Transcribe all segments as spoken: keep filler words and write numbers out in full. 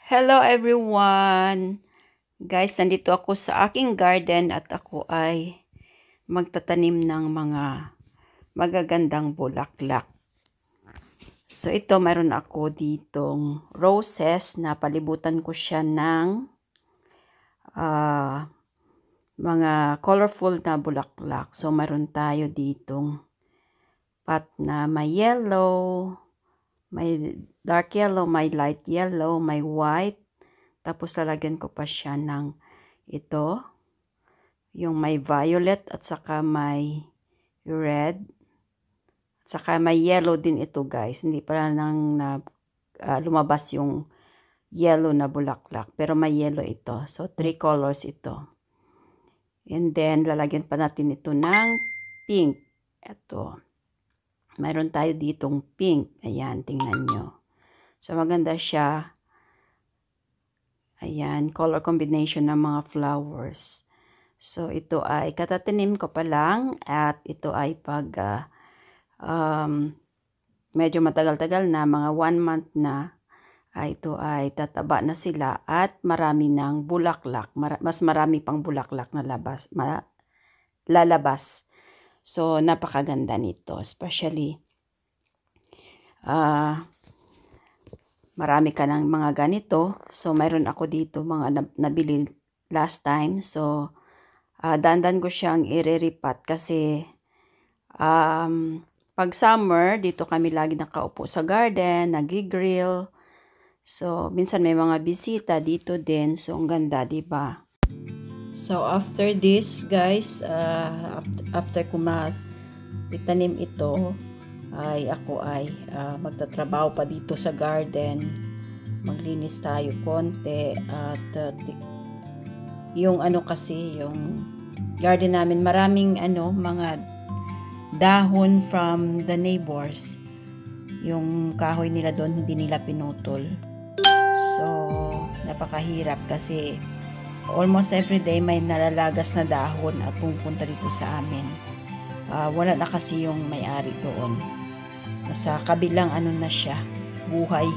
Hello everyone! Guys, nandito ako sa aking garden at ako ay magtatanim ng mga magagandang bulaklak. So ito, mayroon ako ditong roses na palibutan ko siya ng uh, mga colorful na bulaklak. So mayroon tayo ditong pot na may yellow, may dark yellow, may light yellow, may white. Tapos lalagyan ko pa siya ng ito, yung may violet at saka may red. At saka may yellow din ito guys. Hindi pa nang na, uh, lumabas yung yellow na bulaklak. Pero may yellow ito. So three colors ito. And then lalagyan pa natin ito ng pink. Ito. Mayroon tayo ditong pink. Ayan, tingnan nyo. So maganda siya. Ayan, color combination ng mga flowers. So, ito ay katatanim ko pa lang at ito ay pag uh, um, medyo matagal-tagal na, mga one month na, ay ito ay tataba na sila at marami ng bulaklak. Mar mas marami pang bulaklak na labas, ma lalabas. So, napakaganda nito. Especially, ah, uh, marami ka ng mga ganito. So, mayroon ako dito mga nabili last time. So, uh, dandan ko siyang ireripat kasi um, pag summer, dito kami lagi nakaupo sa garden, nagigrill. So, minsan may mga bisita dito din. So, ang ganda, diba? So, after this, guys, uh, after ko itanim ito, ay ako ay uh, magtatrabaho pa dito sa garden, maglinis tayo konti at uh, yung ano kasi yung garden namin maraming ano mga dahon from the neighbors, yung kahoy nila doon hindi nila pinutol. So napakahirap kasi almost every day may nalalagas na dahon at pupunta dito sa amin. Uh, wala na kasi yung may-ari doon. Nasa kabilang ano na siya, buhay.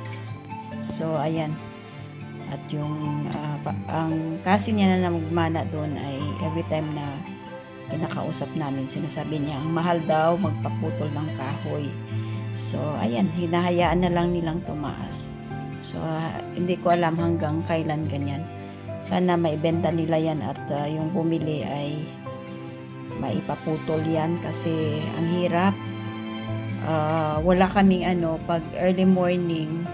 So, ayan. At yung, uh, ang kasi niya na magmana doon ay every time na kinakausap namin, sinasabi niya, ang mahal daw magpaputol ng kahoy. So, ayan, hinahayaan na lang nilang tumaas. So, uh, hindi ko alam hanggang kailan ganyan. Sana maibenta nila yan at uh, yung bumili ay maipaputol yan kasi ang hirap. Uh, wala kaming ano, pag early morning,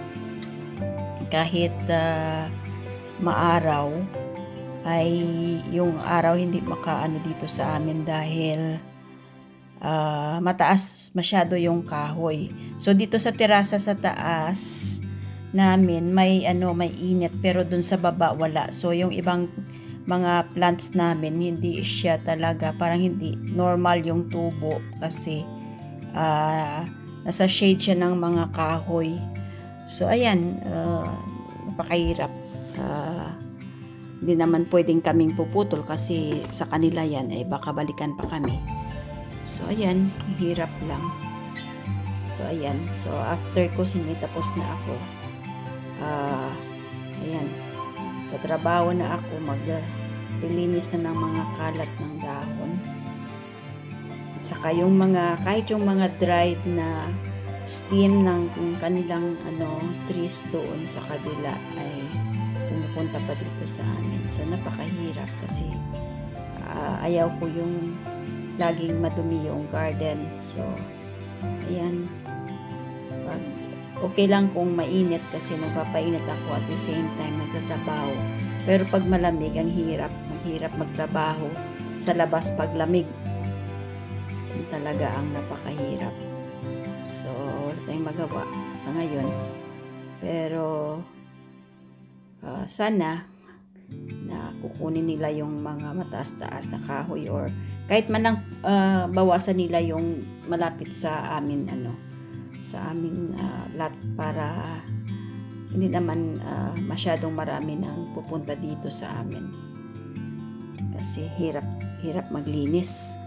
kahit uh, maaraw, ay yung araw hindi makaano dito sa amin dahil uh, mataas masyado yung kahoy. So dito sa terasa sa taas namin, may ano, may init pero dun sa baba wala. So yung ibang mga plants namin, hindi siya talaga, parang hindi normal yung tubo kasi Uh, nasa shade siya ng mga kahoy. So ayan, uh, napakahirap. Uh, hindi naman pwedeng kaming puputol kasi sa kanila yan ay eh, baka balikan pa kami. So ayan, hirap lang. So ayan, so after ko sinitapos na ako, uh, ayan, tatrabaho na ako, maglilinis na ng mga kalat ng dahon. Saka yung mga, kahit yung mga dried na stem ng kanilang ano, trees doon sa kabila ay pumupunta pa dito sa amin. So, napakahirap kasi uh, ayaw ko yung laging madumi yung garden. So, ayan. Pag, okay lang kung mainit kasi nagpapainit ako at the same time nagtatrabaho. Pero pag malamig, ang hirap. Mahirap magtrabaho sa labas pag lamig. Talaga ang napakahirap. So, wala tayong magawa sa ngayon. Pero, uh, sana na kukunin nila yung mga mataas-taas na kahoy or kahit man lang uh, bawasan nila yung malapit sa amin, ano, sa amin uh, lot para hindi naman uh, masyadong marami nang pupunta dito sa amin. Kasi hirap, hirap maglinis